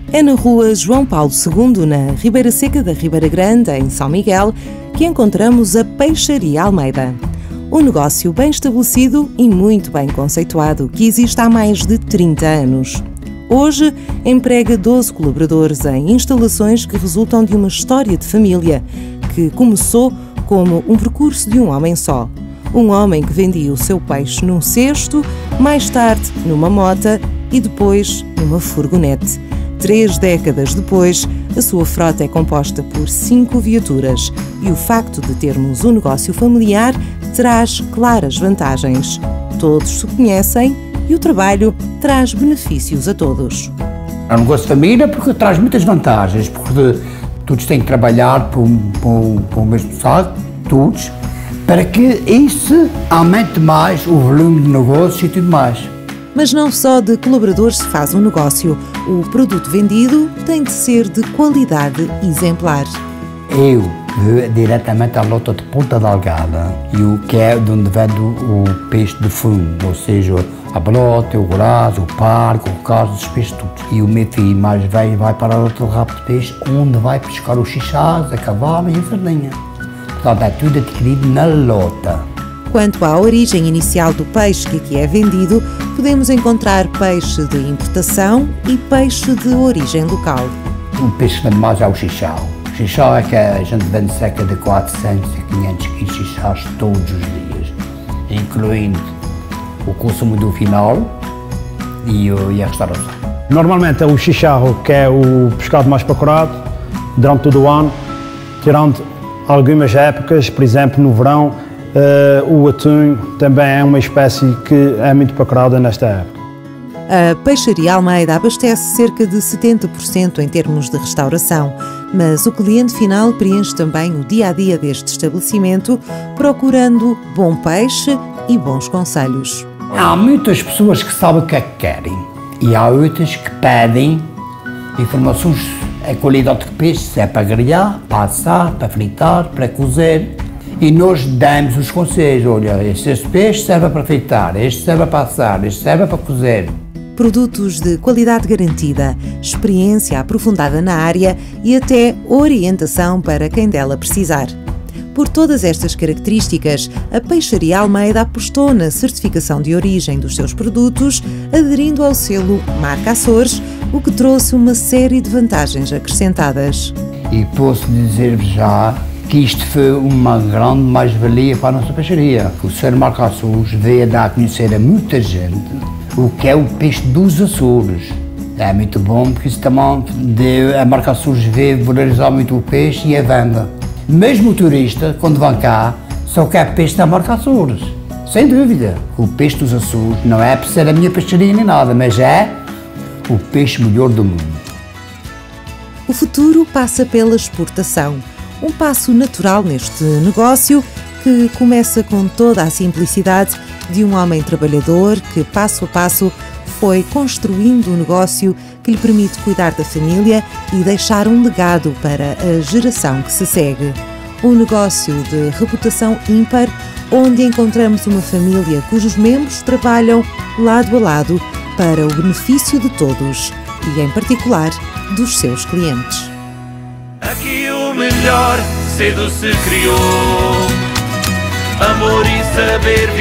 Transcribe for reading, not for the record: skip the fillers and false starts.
É na rua João Paulo II, na Ribeira Seca da Ribeira Grande, em São Miguel, que encontramos a Peixaria Almeida. Um negócio bem estabelecido e muito bem conceituado, que existe há mais de 30 anos. Hoje, emprega 12 colaboradores em instalações que resultam de uma história de família, que começou como um percurso de um homem só. Um homem que vendia o seu peixe num cesto, mais tarde numa mota e depois numa furgonete. 3 décadas depois, a sua frota é composta por 5 viaturas e o facto de termos um negócio familiar traz claras vantagens. Todos se conhecem e o trabalho traz benefícios a todos. É um negócio de família porque traz muitas vantagens, porque todos têm que trabalhar para o mesmo saco, todos, para que isso aumente mais o volume de negócios e tudo mais. Mas não só de colaboradores se faz um negócio. O produto vendido tem de ser de qualidade exemplar. Eu vou diretamente à lota de Ponta Delgada, que é de onde vendo o peixe de fundo, ou seja, a balota, o goraço, o parco, o caso dos peixes todos. E o meu filho mais velho vai para a lota de rabo de peixe, onde vai pescar os xixás, a cavalo e a sardinha. Portanto, é tudo adquirido na lota. Quanto à origem inicial do peixe que aqui é vendido, podemos encontrar peixe de importação e peixe de origem local. O peixe que vende mais é o xixau. O xixau é que a gente vende cerca de 400 a 500 kg de xixás todos os dias, incluindo o consumo do final e a restauração. Normalmente é o xixau, que é o pescado mais procurado durante todo o ano, tirando algumas épocas, por exemplo, no verão. O atum também é uma espécie que é muito procurada nesta época. A Peixaria Almeida abastece cerca de 70% em termos de restauração, mas o cliente final preenche também o dia-a-dia deste estabelecimento, procurando bom peixe e bons conselhos. Há muitas pessoas que sabem o que é que querem e há outras que pedem informações a qualidade de peixe, se é para grelhar, para assar, para fritar, para cozer. E nós damos os conselhos, olha, este peixe serve para fritar, este serve para assar, este serve para cozer. Produtos de qualidade garantida, experiência aprofundada na área e até orientação para quem dela precisar. Por todas estas características, a Peixaria Almeida apostou na certificação de origem dos seus produtos, aderindo ao selo Marca Açores, o que trouxe uma série de vantagens acrescentadas. E posso dizer-vos já que isto foi uma grande mais-valia para a nossa peixaria. O Sr. Marca Açores veio a dar a conhecer a muita gente o que é o peixe dos Açores. É muito bom porque isso também a Marca Açores veio valorizar muito o peixe e a venda. Mesmo o turista, quando vem cá, só quer peixe da Marca Açores. Sem dúvida, o peixe dos Açores não é por ser a minha peixaria nem nada, mas é o peixe melhor do mundo. O futuro passa pela exportação. Um passo natural neste negócio que começa com toda a simplicidade de um homem trabalhador que, passo a passo, foi construindo um negócio que lhe permite cuidar da família e deixar um legado para a geração que se segue. Um negócio de reputação ímpar, onde encontramos uma família cujos membros trabalham lado a lado para o benefício de todos e, em particular, dos seus clientes. Aqui o melhor cedo se criou, amor e saber